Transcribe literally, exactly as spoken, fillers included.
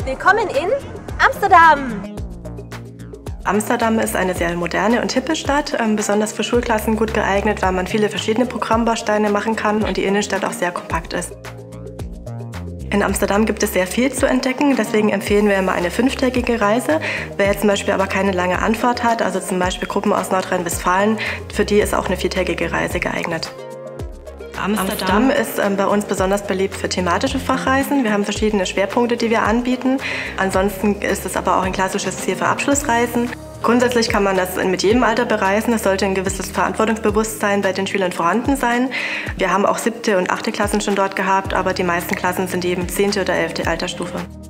Willkommen in Amsterdam! Amsterdam ist eine sehr moderne und hippe Stadt, ähm, besonders für Schulklassen gut geeignet, weil man viele verschiedene Programmbausteine machen kann und die Innenstadt auch sehr kompakt ist. In Amsterdam gibt es sehr viel zu entdecken, deswegen empfehlen wir immer eine fünftägige Reise. Wer jetzt zum Beispiel aber keine lange Anfahrt hat, also zum Beispiel Gruppen aus Nordrhein-Westfalen, für die ist auch eine viertägige Reise geeignet. Amsterdam ist ähm, bei uns besonders beliebt für thematische Fachreisen. Wir haben verschiedene Schwerpunkte, die wir anbieten. Ansonsten ist es aber auch ein klassisches Ziel für Abschlussreisen. Grundsätzlich kann man das mit jedem Alter bereisen. Es sollte ein gewisses Verantwortungsbewusstsein bei den Schülern vorhanden sein. Wir haben auch siebte und achte Klassen schon dort gehabt, aber die meisten Klassen sind eben zehnte oder elfte Altersstufe.